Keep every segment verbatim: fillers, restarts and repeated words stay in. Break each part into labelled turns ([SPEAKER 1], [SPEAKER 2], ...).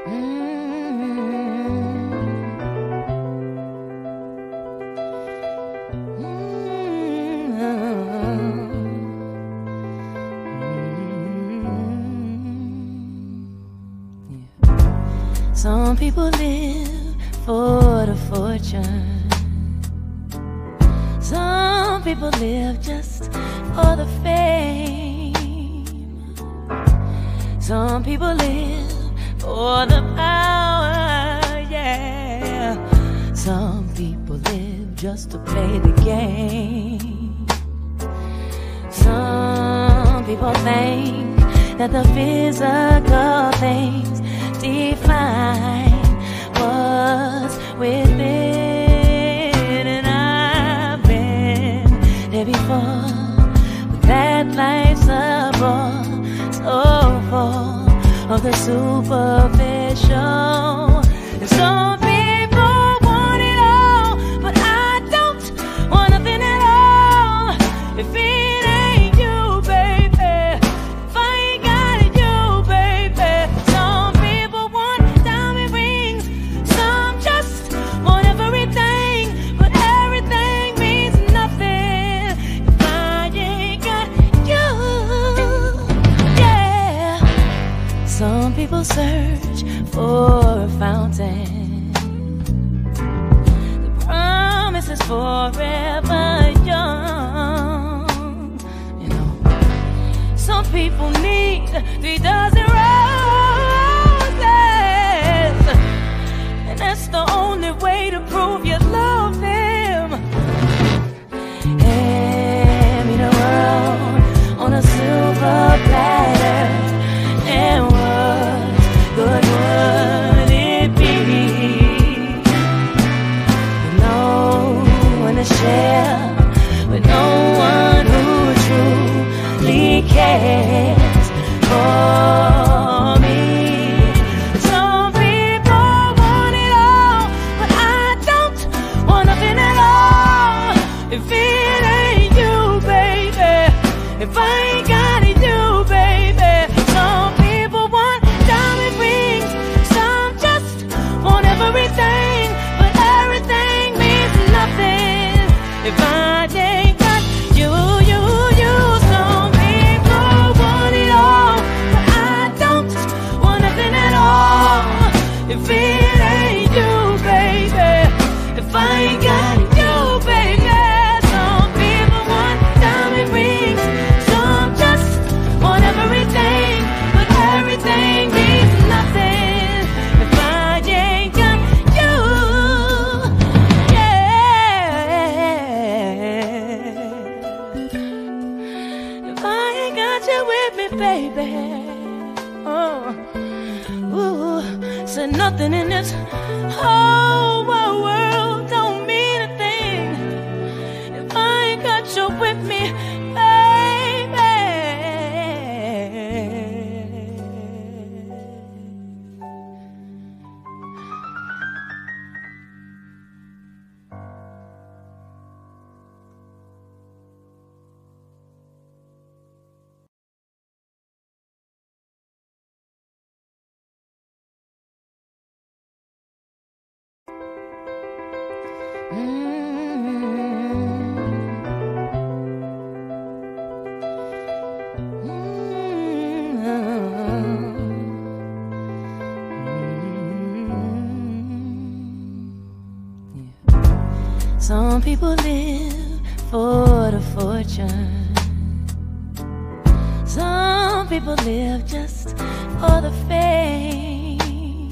[SPEAKER 1] Some people live for the fortune. Some people live just for the fame. Some people live for the power, yeah. Some people live just to play the game. Some people think that the physical things define what's within, and I've been there before, but that life's a bore so full of the superficial. And some people want it all, but I don't want nothing at all. If it ain't you, baby, if I ain't got it, you, baby. Some people want diamond rings, some just want everything, but everything means nothing if I ain't got you. Yeah. Some people search for a fountain. The promise is forever young. You know, some people need three dozen roses, and that's the only way to prove you love them. Hand me the world on a silver platter, and what good would it be? With no one to share, with no one who truly cares for me. Some people want it all, but I don't want nothing at all. If it ain't you, baby, if I ain't got it, you, baby. Some people want diamond rings, some just want everything, but everything means nothing if I ain't got you, you, you. Some people want it all, but I don't want nothing at all. If it ain't you, baby, if I ain't got you, baby. Some people want diamond rings, some just want everything, but everything means nothing if I ain't got you. Yeah. If I ain't got you with me, baby. Oh, ooh, said nothing in this whole wide world don't mean a thing if I ain't got you with me, baby. Some people live for the fortune. Some people live just for the fame.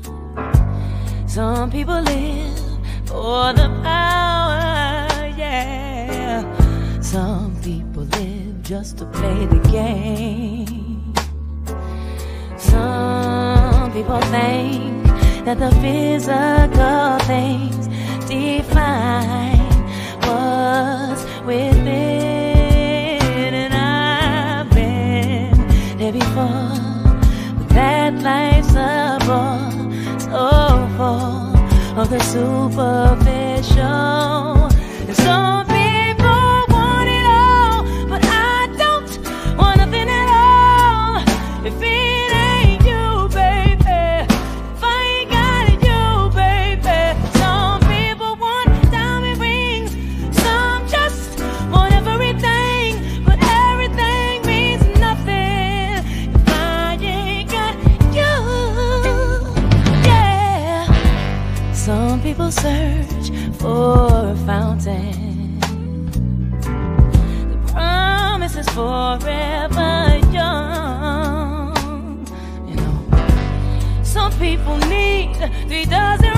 [SPEAKER 1] Some people live for the power, yeah. Some people live just to play the game. Some people think that the physical things define what's within, and I've been there before, but that life's a bore so full of the superficial. And some people want it all, but I don't want nothing at all. If it ain't you, baby, people search for a fountain. The promise is forever young. You know, some people need three dozen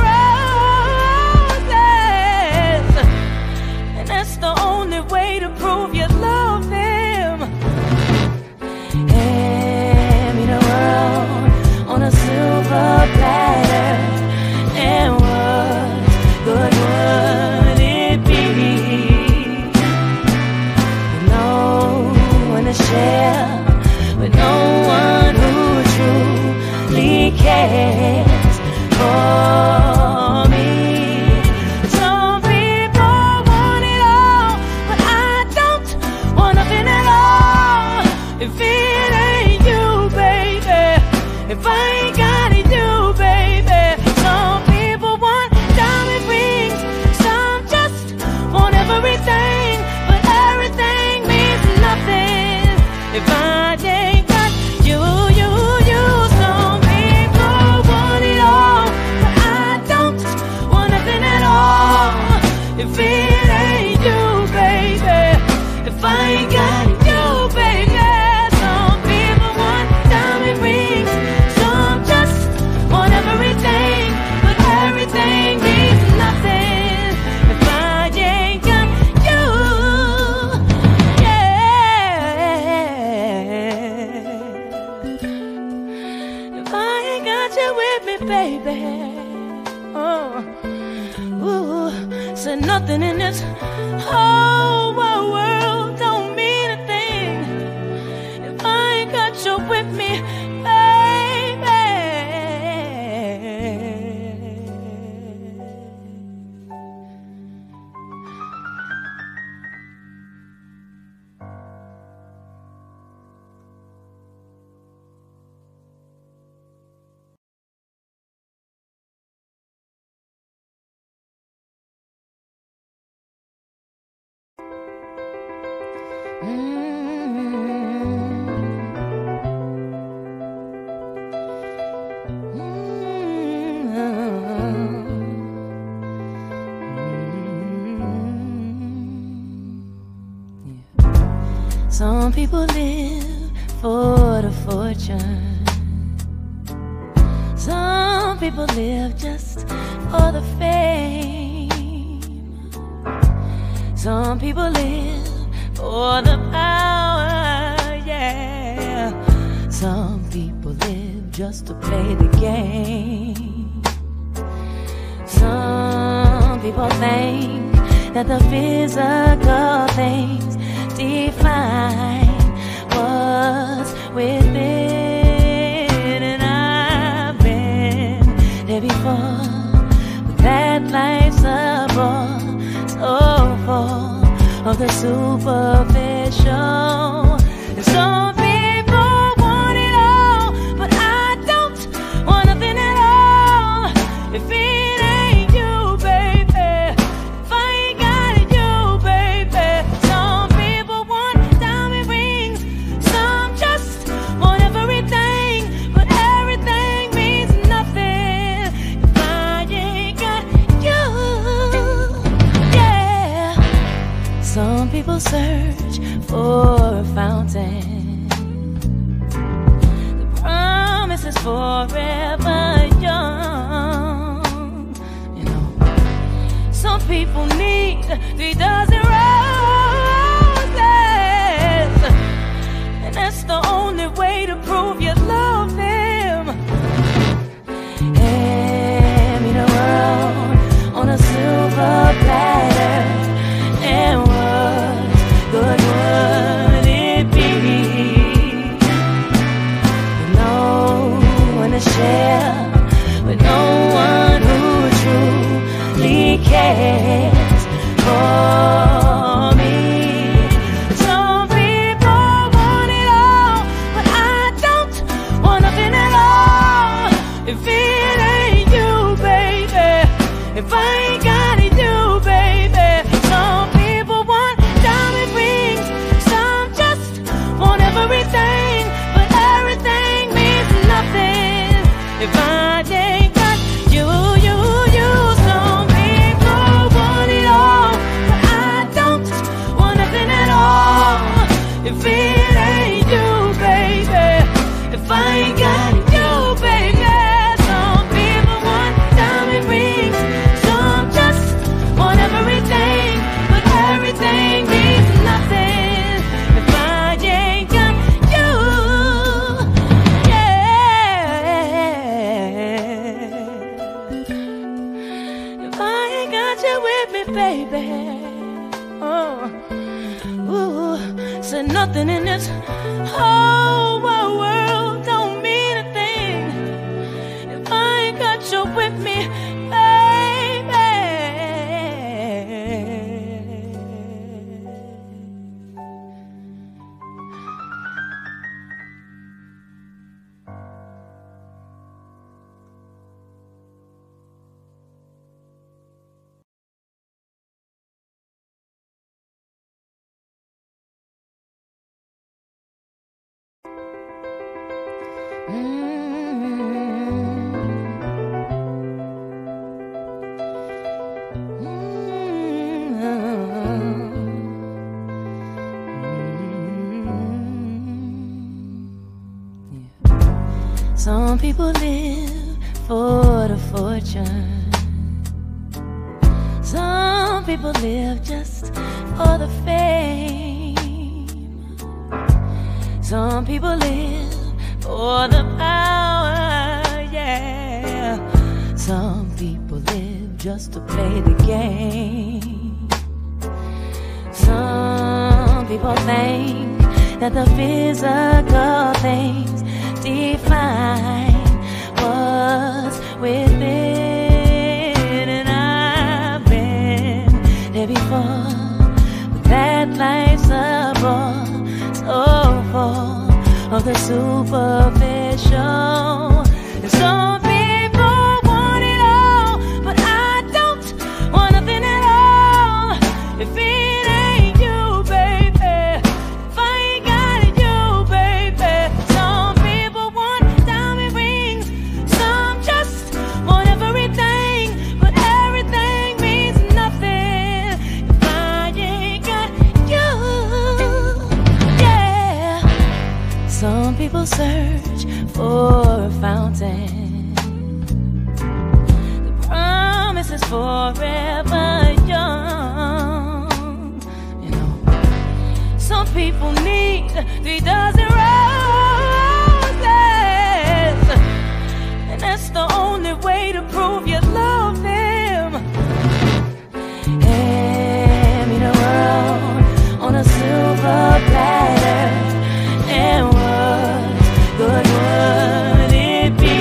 [SPEAKER 1] roses, and that's the only way to prove you love them. Hand me the world on a silver platter, and what good would it be? With no one to share, with no one who truly cares for me. Some people want it all, but I don't want nothing at all. If it ain't you, baby, if I ain't got it, you, baby. Some people want diamond rings, some just want everything, but everything means nothing if I ain't got you, you, you. Some people want it all, but I don't want nothing at all. If it ain't you, baby, if I ain't got it, you, baby. Some people want diamond rings, some just want everything, but everything means nothing if I ain't got you. Yeah, if I ain't got you with me, baby. Oh, ooh, said nothing in this whole wide world don't mean a thing if I ain't got you with me, baby. Some people live for the fortune. Some people live just for the fame. Some people live for the power, yeah. Some people live just to play the game. Some people think that the physical things define what's within, and I've been there before, but that life's a bore so full of the superficial. And some people want it all, but I don't want nothing at all. If it ain't you, baby, if I ain't got it, you, baby. Some people want diamond rings, some just want everything, but everything means nothing if I ain't got you. Yeah, some people search for a fountain. The promise is forever young. You know, some people need three dozen roses, and that's the only way to prove you love them. Hand me the world on a silver platter, and what good would it be? With no one to share, with no one who truly cares for me. Some people want it all, but I don't want nothing at all. If it ain't you, baby, if I ain't got it, you, baby. Some people want diamond rings, some just want everything, but everything means nothing if I ain't got you, you, you. Some baby. Oh, ooh, said nothing in this whole wide world don't mean a thing if I ain't got you with me, baby. Some people live for the fortune. Some people live just for the fame. Some people live for the power, yeah. Some people live just to play the game. Some people think that the physical things define what's within, and I've been there before, but that life's a bore so full of the superficial. And some people want it all, but I don't want nothing at all. If it ain't you, baby, if I ain't got it, you, baby. Some people want diamond rings, some just want everything, but everything means nothing if I ain't got you. Yeah. Some people search for a fountain. The promise is forever young. You know, some people need three dozen roses, and that's the only way to prove you love them. Hand me the world on a silver platter, and what good would it be?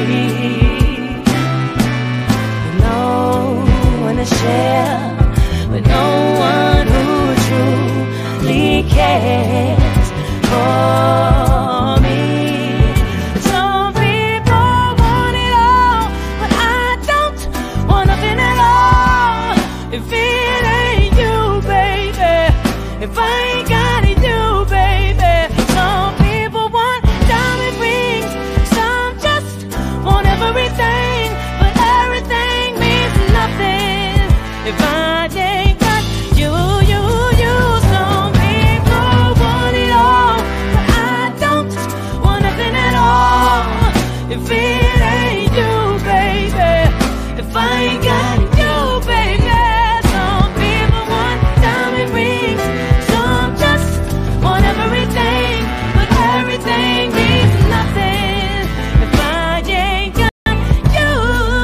[SPEAKER 1] With no one to share, with no one who truly cares for me. Some people want it all, but I don't want nothing at all. If it ain't you, baby, if I ain't got it, you, baby. Some people want diamond rings, some just want everything, but everything means nothing if I ain't got you, you, you. Some people want it all, but I don't want nothing at all. If it ain't you, baby, if I ain't got you, baby. Some people want diamond rings, some just want everything, but everything means nothing if I ain't got you.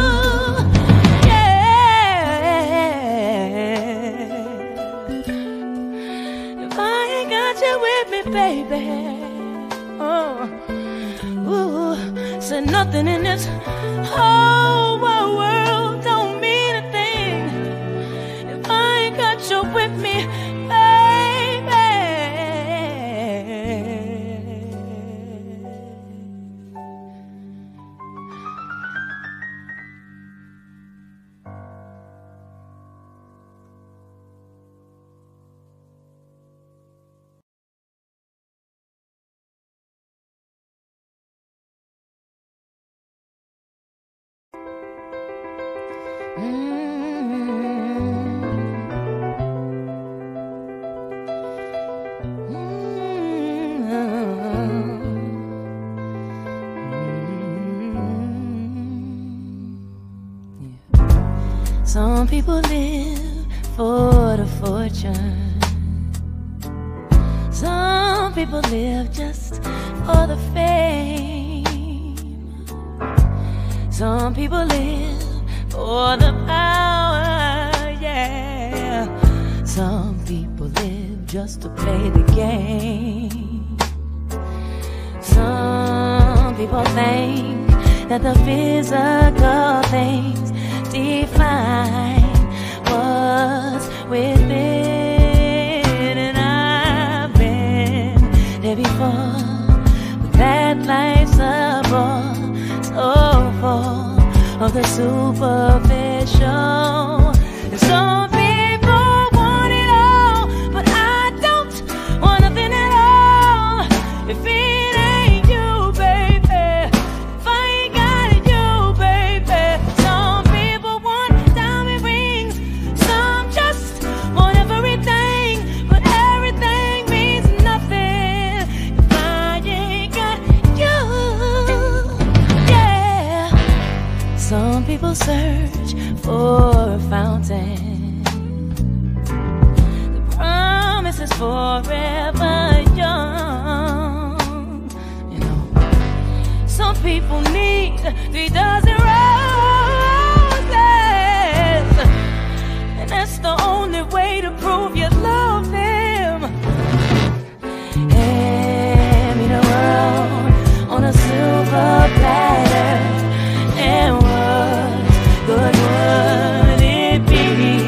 [SPEAKER 1] Yeah. If I ain't got you with me, baby. Oh, ooh, said nothing in this whole wide world don't mean a thing if I ain't got you with me, baby. Some people live for the fortune. Some people live just for the fame. Some people live for the power, yeah. Some people live just to play the game. Some people think that the physical things define what's within. And I've been there before, but that life's a bore so full of the superficial. And some people want it all, but I don't want nothing at all. If it ain't you, baby, if I ain't got it, you, baby. Some people want diamond rings, some just want everything, but everything means nothing if I ain't got you. Yeah. Some people search for a fountain. The promise is forever young. You know, some people need three dozen roses, and that's the only way to prove you love them. Hand me the world on a silver platter, and what good would it be?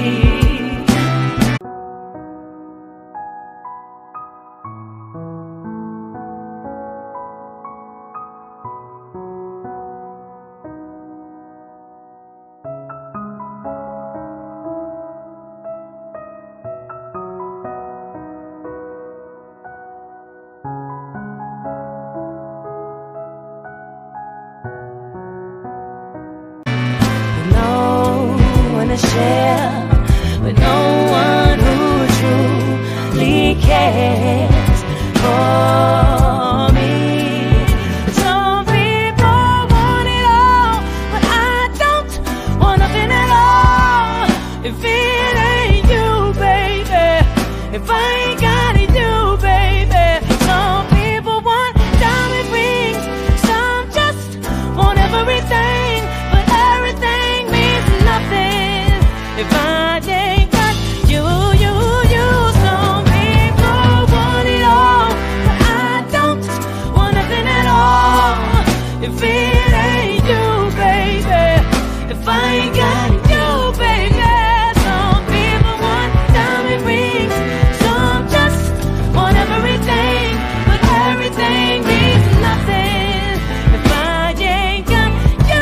[SPEAKER 1] To share with no one who truly cares for me. Some people want it all, but I don't want nothing at all. If it ain't you, baby, if I ain't got it, you, baby. Some people want diamond rings, some just want everything, but everything means nothing if I ain't got you, you, you. Some people want it all, but I don't want nothing at all. If it ain't you, baby, if I ain't got you, baby. Some people want diamond rings, some just want everything, but everything means nothing if I ain't got you.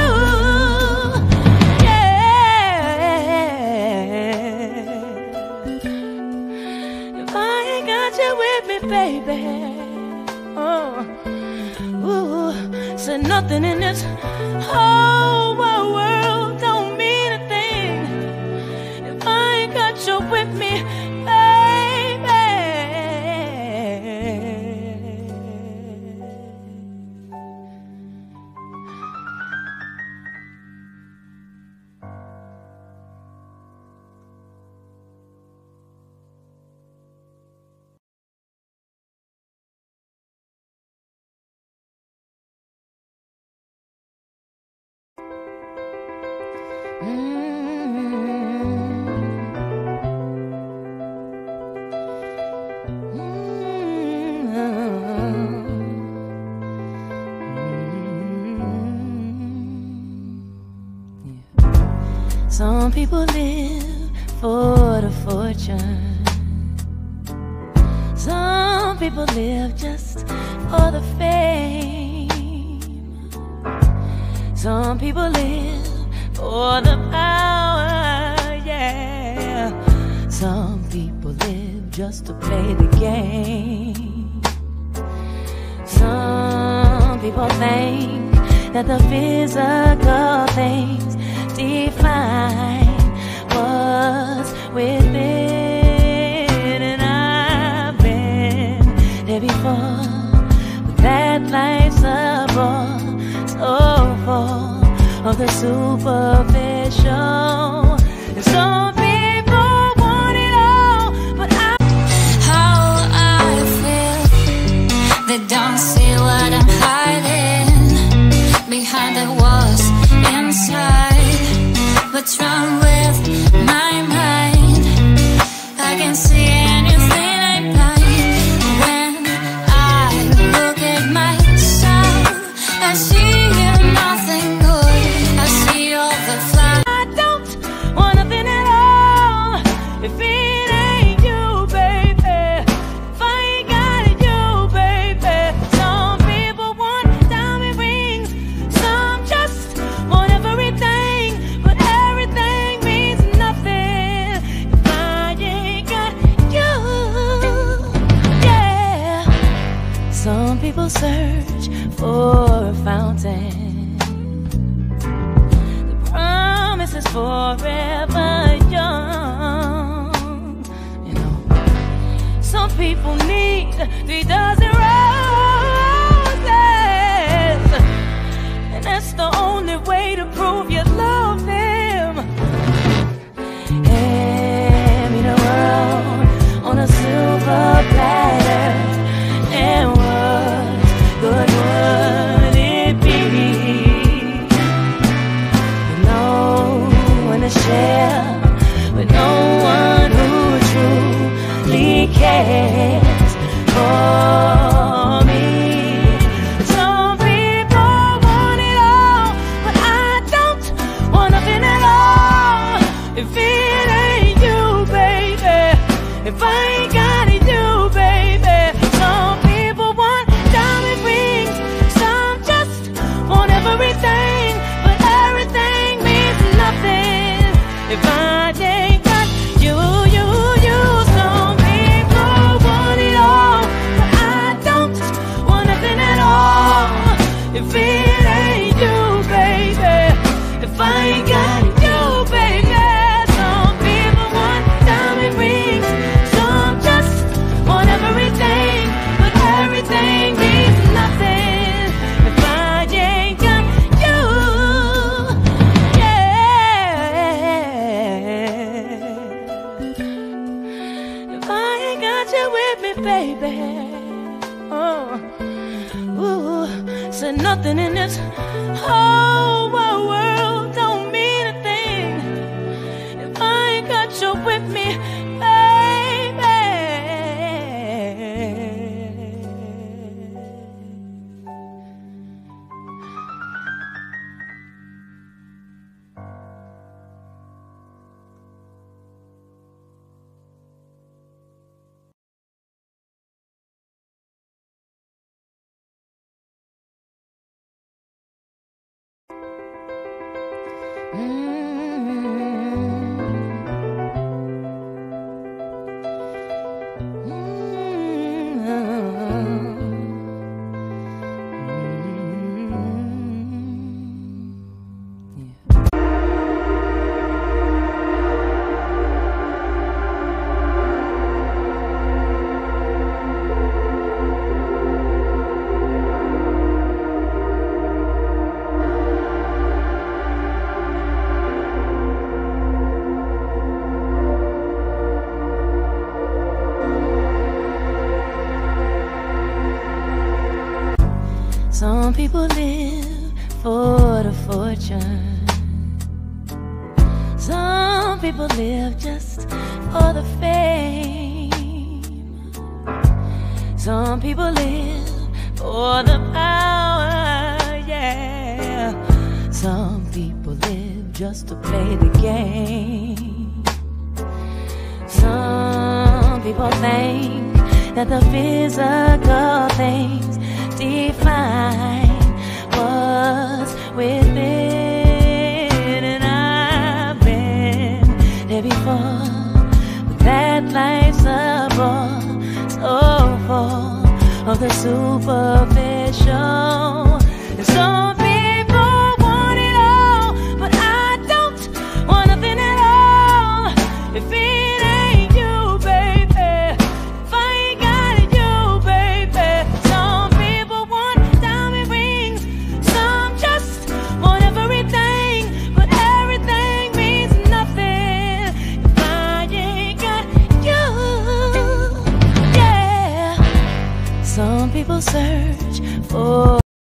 [SPEAKER 1] Baby, oh, ooh, said nothing in this whole wide world don't mean a thing if I ain't got you with me, baby. Some people live for the fortune. Some people live just for the fame. Some people live for the power, yeah. Some people live just to play the game. Some people think that the physical things define what's within. And I've been there before, but that life's a bore so full of the superficial. And some people want it all, but I
[SPEAKER 2] how I feel. They don't see what I'm hiding behind the walls inside. What's wrong with my mind? I can see anything ain't right. When I look at myself, I see nothing good. I see all the flowers.
[SPEAKER 1] I don't want nothing at all if it ain't you, baby. If I ain't got it, you, baby. Some people want diamond rings, some just want everything, but everything means nothing if I ain't got you. Yeah. Some people search for a fountain. The promise is forever young. You know, some people need three dozen roses, and that's the only way to prove you love them. Hand me the world on a silver platter, and what good would it be? With no one to share, with no one who truly cares for me. Some people want it all, but I don't want nothing at all if it ain't you, baby. If I ain't got it, you, baby. Some people want diamond rings, some just want everything, but everything means nothing if I ain't got you, you, you. Some people want it all, but I don't want nothing at all if it ain't you, baby. If I ain't got you, baby. Some people want diamond rings, some just want everything, but everything means nothing if I ain't got you. Yeah. If I ain't got you with me, baby. Oh, ooh, said nothing in this whole wide world don't mean a thing if I ain't got you with me, baby. Some people live for the fortune. Some people live just for the fame. Some people live for the power, yeah. Some people live just to play the game. Some people think that the physical things define what's within, and I've been there before, but that life's a bore so full of the superficial. And some people want it all, but I don't want nothing at all if it ain't you, baby. If I ain't got it, you, baby. Some people want diamond rings, some just want everything, but everything means nothing if I ain't got you. Yeah. Some people search for